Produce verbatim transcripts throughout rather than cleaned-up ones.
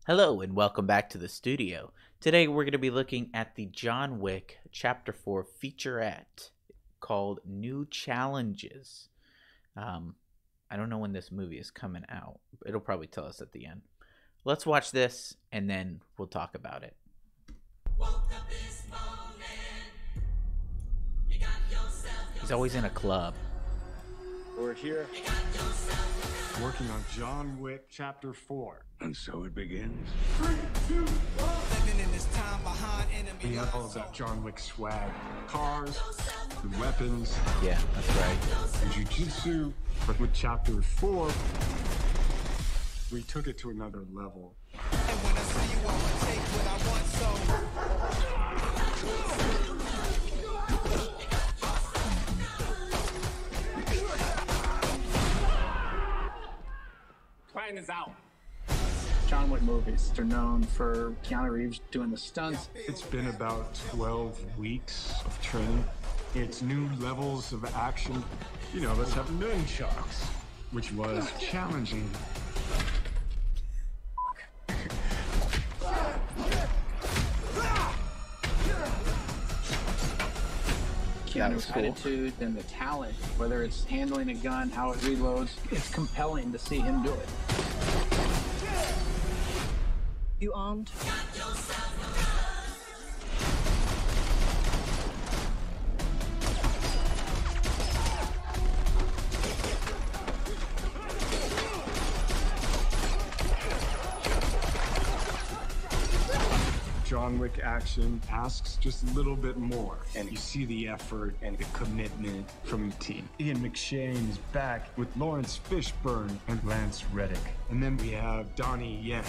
Hello and welcome back to the studio. Today we're going to be looking at the John Wick Chapter four featurette called New Challenges. Um, I don't know when this movie is coming out. It'll probably tell us at the end. Let's watch this and then we'll talk about it. He's always in a club. We're here working on John Wick Chapter four. And so it begins. Three, two, one. We have all of that John Wick swag. Cars, the weapons. Yeah, that's right. And jiu-jitsu. But with Chapter four, we took it to another level. And when I see you, I'ma take what I want, so... Plan is out. John Wick movies are known for Keanu Reeves doing the stunts. It's been about twelve weeks of training. It's new levels of action. You know, let's have nunchucks, which was challenging. Keanu's cool. attitude and the talent, whether it's handling a gun, how it reloads, it's compelling to see him do it. You armed? John Wick action asks just a little bit more, and you see the effort and the commitment from the team. Ian McShane is back with Lawrence Fishburne and Lance Reddick. And then we have Donnie Yen.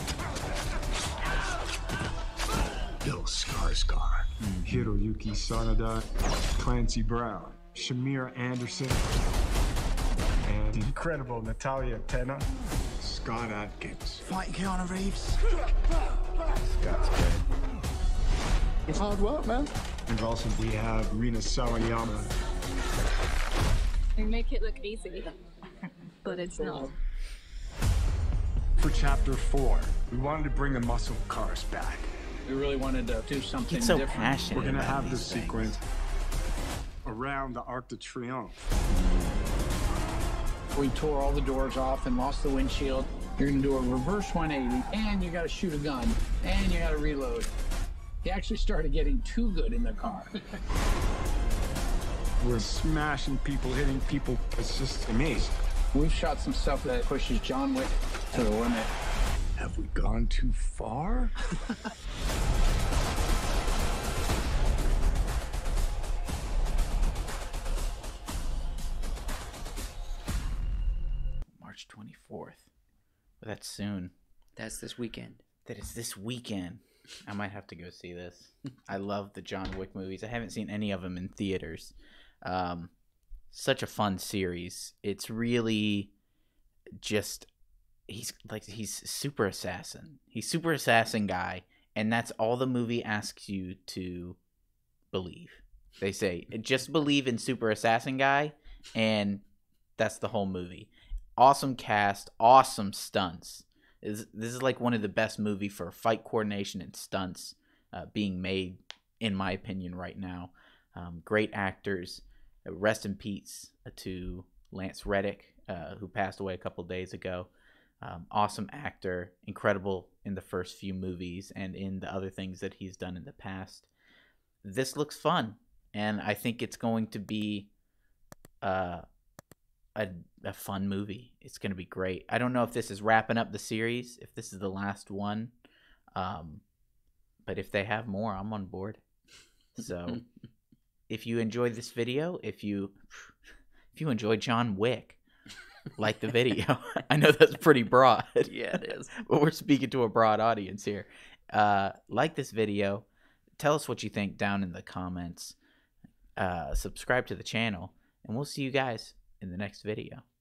Bill Skarsgård. Mm-hmm. Hiroyuki Sanada, Clancy Brown, Shamir Anderson, and the incredible Natalia Tena, Scott Adkins. Fighting Keanu Reeves. Scott's good. It's hard work, man. And also we have Rina Sawayama. They make it look easy, but it's not. For Chapter four, we wanted to bring the muscle cars back. We really wanted to do something He's so different. passionate. We're gonna about have these this things. sequence around the Arc de Triomphe. We tore all the doors off and lost the windshield. You're gonna do a reverse one eighty, and you gotta shoot a gun, and you gotta reload. He actually started getting too good in the car. We're smashing people, hitting people. It's just amazing. We've shot some stuff that pushes John Wick to the limit. Have we gone too far? March twenty-fourth. Well, that's soon. That's this weekend. That is this weekend. I might have to go see this. I love the John Wick movies. I haven't seen any of them in theaters. Um, such a fun series. It's really just he's like he's super assassin. He's super assassin guy, and that's all the movie asks you to believe. They say just believe in super assassin guy, and that's the whole movie. Awesome cast, awesome stunts. This is like one of the best movie for fight coordination and stunts uh, being made, in my opinion, right now. Um, great actors. Uh, rest in peace to Lance Reddick, uh, who passed away a couple days ago. Um, awesome actor, incredible in the first few movies and in the other things that he's done in the past. This looks fun, and I think it's going to be uh, a a fun movie. It's going to be great. I don't know if this is wrapping up the series, if this is the last one, um, but if they have more, I'm on board. So, if you enjoyed this video, if you if you enjoyed John Wick, like the video. I know that's pretty broad. Yeah, it is. But we're speaking to a broad audience here. Uh, like this video. Tell us what you think down in the comments. Uh, subscribe to the channel, and we'll see you guys in the next video.